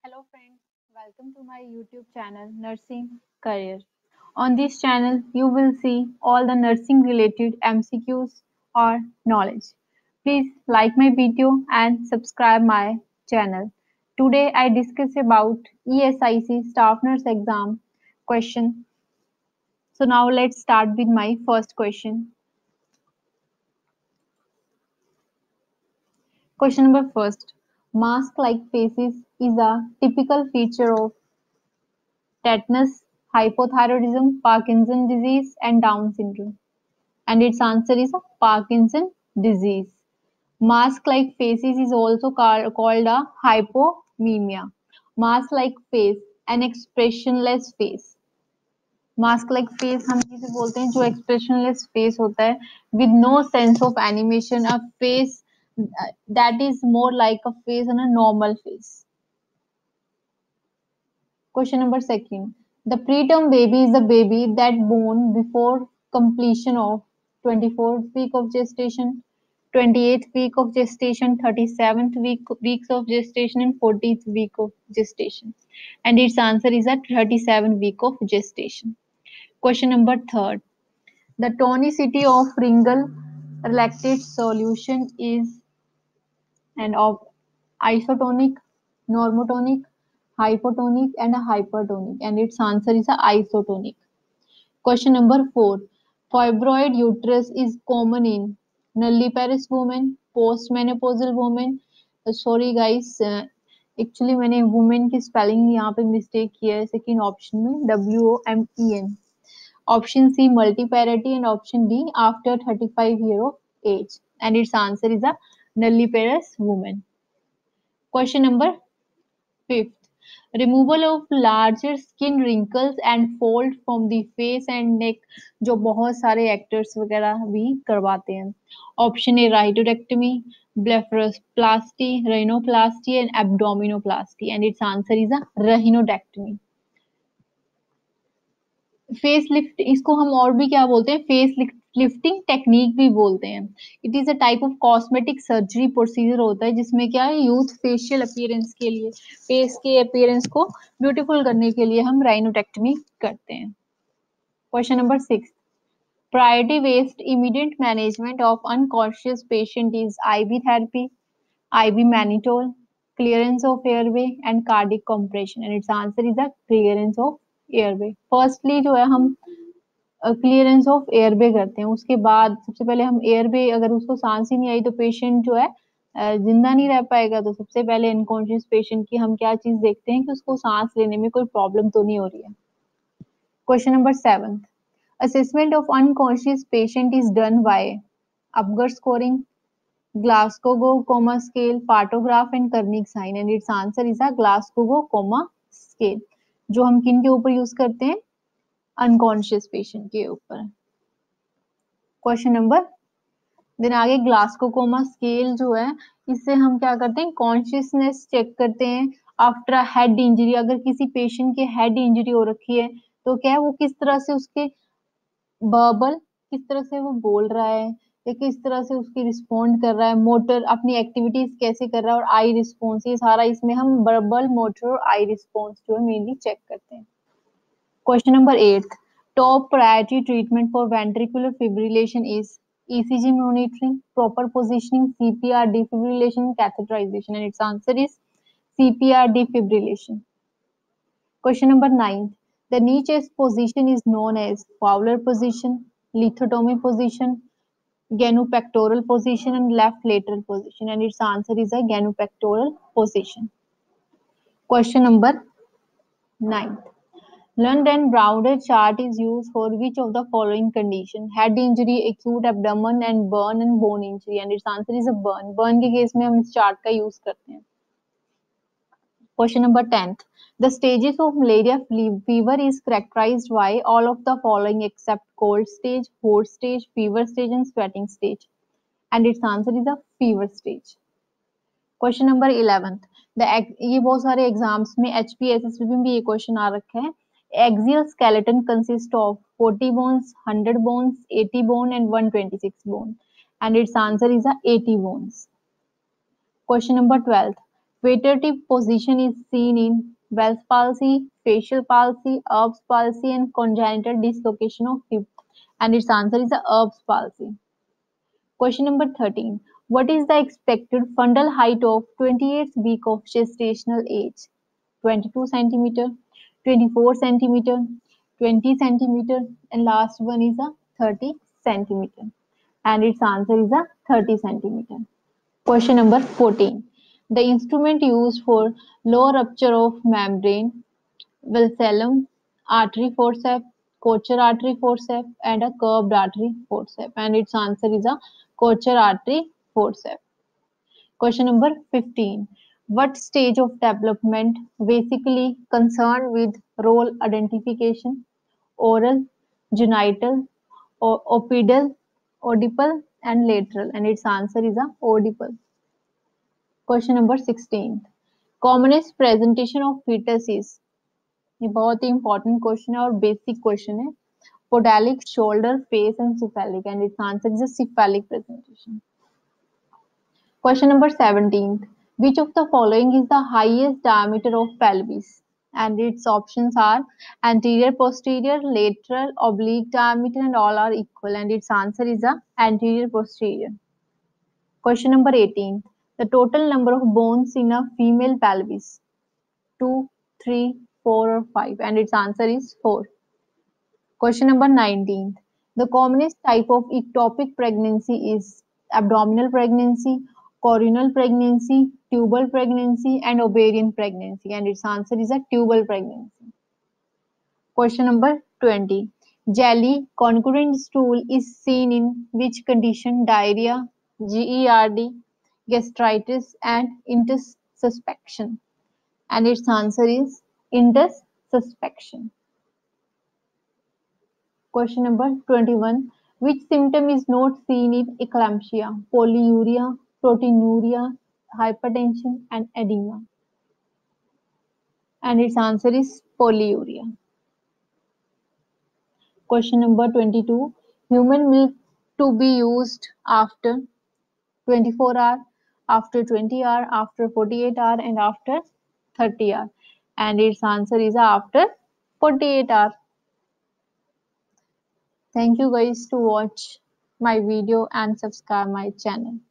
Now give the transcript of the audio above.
Hello friends, welcome to my YouTube channel Nursing Career. On this channel, you will see all the nursing related MCQs or knowledge. Please like my video and subscribe my channel. Today I discuss about ESIC staff nurse exam question. So now let's start with my first question. Question number first. Mask-like faces is a typical feature of tetanus, hypothyroidism, Parkinson disease, and Down syndrome. And its answer is Parkinson disease. Mask-like faces is also called a hypomemia. Mask-like face, an expressionless face. Mask like face हम जिसे बोलते हैं जो expressionless face होता है with no sense of animation, a face that is more like a face on a normal face. Question number second. The preterm baby is the baby that born before completion of 24th week of gestation, 28th week of gestation, 37th weeks of gestation, and 40th week of gestation. And its answer is at 37 week of gestation. Question number third. The tonicity of ringal lactate solution is an isotonic, normotonic, hypotonic, and a hypertonic, and its answer is a isotonic. Question number 4. Fibroid uterus is common in nulliparous women, postmenopausal women. Sorry guys, actually मैंने women की spelling यहाँ पे mistake किया है second option में WOMEN. Option C multiparity and option D after 35 year of age, and its answer is a nulliparous woman. Question number 5th. Removal of larger skin wrinkles and fold from the face and neck, जो बहुत सारे actors वगैरह भी करवाते हैं. Option A rhytidectomy, blepharoplasty, rhinoplasty and abdominoplasty, and its answer is a rhinodectomy. Face lift इसको हम और भी क्या बोलते हैं फेस लिफ्टिंग टेक्निक भी बोलते हैं. It is a type of cosmetic surgery procedure होता है जिसमें क्या है यूथ फेशियल अपीयरेंस के लिए फेस के अपीयरेंस को ब्यूटीफुल करने के लिए हम राइनोटेक्टमी करते हैं. Question number 6. Priority based immediate management of unconscious patient is IV therapy, IV mannitol, clearance of airway and cardiac compression, and it's answer is the clearance of airway. Firstly जो है हम clearance of airway करते हैं, उसके बाद सबसे पहले हम एयरवे अगर उसको सांस ही नहीं आई तो पेशेंट जो है जिंदा नहीं रह पाएगा. तो सबसे पहले अनकॉन्शियस पेशेंट की हम क्या चीज देखते हैं कि उसको सांस लेने में कोई प्रॉब्लम तो नहीं हो रही है. Question number 7. Assessment of unconscious patient is done by Apgar scoring, Glasgow coma scale, partograph and Kernig sign, and it's answer is a Glasgow coma scale. जो हम किन के ऊपर यूज करते हैं अनकॉन्शियस पेशेंट के ऊपर. क्वेश्चन नंबर देन आगे ग्लासगो कोमा स्केल जो है इससे हम क्या करते हैं कॉन्शियसनेस चेक करते हैं आफ्टर हेड इंजरी. अगर किसी पेशेंट के हेड इंजरी हो रखी है तो क्या है वो किस तरह से उसके वर्बल किस तरह से वो बोल रहा है या किस तरह से उसकी रिस्पॉन्ड कर रहा है, मोटर अपनी एक्टिविटीज कैसे कर रहा है, और आई रिस्पॉन्स, ये सारा इसमें हम वर्बल, मोटर और आई रिस्पॉन्स जो है मेनली चेक करते हैं. Question number 8. Top priority treatment for ventricular fibrillation is ECG monitoring, proper positioning, CPR, defibrillation, catheterization, and its answer is CPR defibrillation. Question number 9. The knee chest position is known as Fowler position, lithotomy position, genupectoral position, and left lateral position, and its answer is a genupectoral position. Question number 9. Lund and Browder chart is used for which of the following condition? Head injury, acute abdomen and burn and bone injury, and its answer is a burn. Burn के case में हम इस chart का use करते हैं. Question number 10. The stages of malaria fever is characterized by all of the following except cold stage, hot stage, fever stage, and sweating stage, and its answer is a fever stage. Question number 11. ये बहुत सारे exams में HPSS में भी ये question आ रखा है. Axial skeleton consists of 40 bones, 100 bones, 80 bone, and 126 bone, and its answer is a 80 bones. Question number 12. Vegetative position is seen in Bell's palsy, facial palsy, Erb's palsy, and congenital dislocation of hip. And its answer is the Erb's palsy. Question number 13. What is the expected fundal height of 28th week of gestational age? 22 centimeter, 24 centimeter, 20 centimeter, and last one is a 30 centimeter. And its answer is a 30 centimeter. Question number 14. The instrument used for low rupture of membrane, Valsalm artery forceps, Kocher artery forceps, and a curved artery forceps. And its answer is a Kocher artery forceps. Question number 15. What stage of development basically concerned with role identification? Oral, genital, oppidal, oedipal, and lateral. And its answer is a oedipal. Question number 16 commonest presentation of foetus is ये बहुत ही important question है और basic question है podalic shoulder face and cephalic and it's answer is cephalic presentation question number 17 which of the following is the highest diameter of pelvis and its options are anterior posterior lateral oblique diameter and all are equal and its answer is the anterior posterior. Question number 18. The total number of bones in a female pelvis. 2, 3, 4 or 5 and its answer is 4. Question number 19. The commonest type of ectopic pregnancy is abdominal pregnancy, coronal pregnancy, tubal pregnancy and ovarian pregnancy and its answer is a tubal pregnancy. Question number 20. Jelly concurrent stool is seen in which condition? Diarrhea, GERD, gastritis and intersuspection. And its answer is intersuspection. Question number 21. Which symptom is not seen in eclampsia? Polyuria, proteinuria, hypertension and edema. And its answer is polyuria. Question number 22. Human milk to be used after 24 hour, after 20 hour, after 48 hour and after 30 hour. And its answer is after 48 hour. Thank you guys to watch my video and subscribe my channel.